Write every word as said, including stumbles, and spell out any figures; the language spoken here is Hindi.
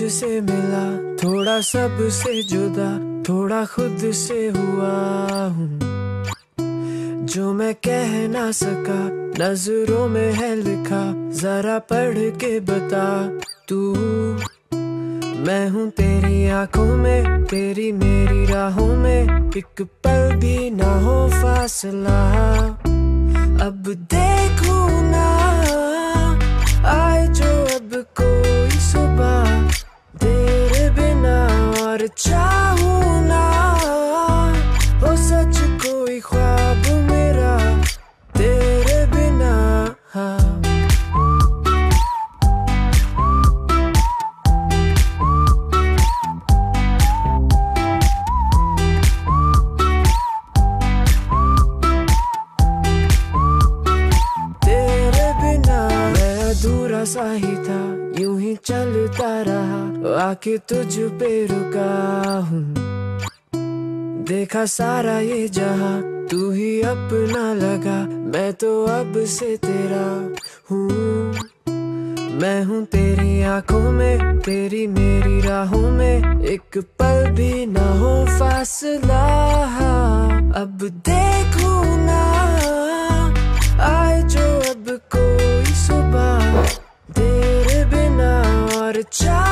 तुझसे मिला, थोड़ा सबसे जुदा, थोड़ा खुद से हुआ हूँ। जो मैं कह ना सका नजरों में है लिखा, जरा पढ़ के बता तू। मैं हूँ तेरी आंखों में, तेरी मेरी राहों में, एक पल भी ना हो फासला। अब देखूं ना आए जो अब कोई सुबह, तेरे बिना और चाहूं ना हो सच कोई ख्वाब मेरा तेरे बिना। हाँ सा ही था, यूं ही चलता रहा, आके तुझ पे रुका हूँ। देखा सारा ये जहां, तू ही अपना लगा, मैं तो अब से तेरा हूँ। मैं हूँ तेरी आंखों में, तेरी मेरी राहों में, एक पल भी ना हो फासला। अब देखूं ना आए जो अब कोई सुबह, तेरे बिना और चाह